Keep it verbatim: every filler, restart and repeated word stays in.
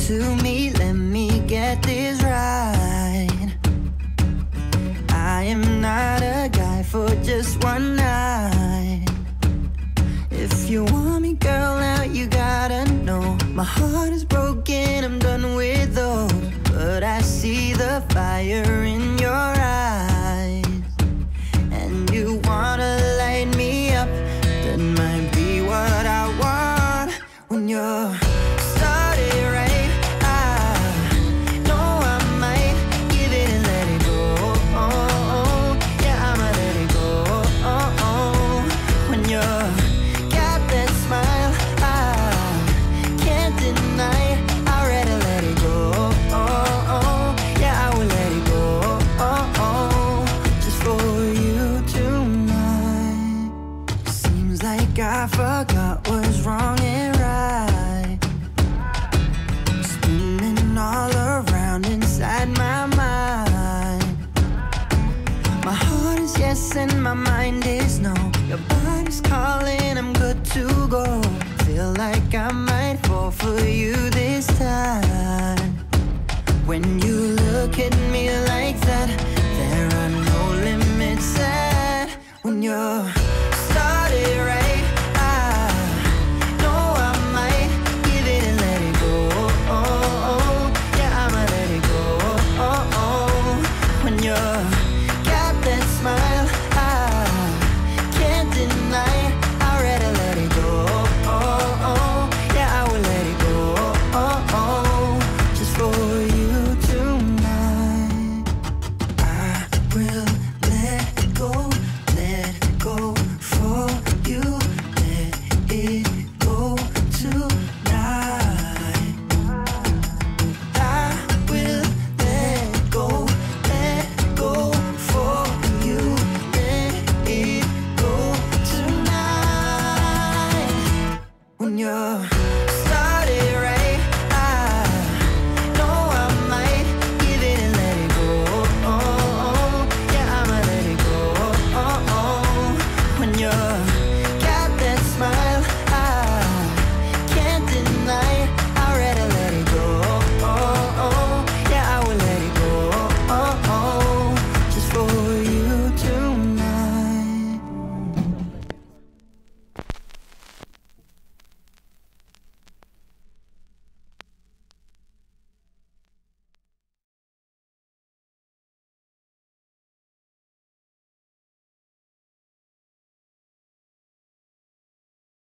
to me, let me get this right. I am not a guy for just one night. If you want me, girl, now you gotta know my heart is broken, I'm done with those. But I see the fire in your eyes, and you wanna light me up. That might be what I want when you're started right. I know I might give it and let it go. Oh, yeah, I'ma let it go. Oh, oh. When you're got that smile, I can't deny. I'd rather let it go. Oh, oh, yeah, I will let it go. Oh, oh, just for you tonight. Seems like I forgot what's wrong and right, spinning all around inside my mind. My heart is yes and my mind is no. Your body's calling, I'm good to go. Feel like I might fall for you this time. When you look at me like that, there are no limits set. When you're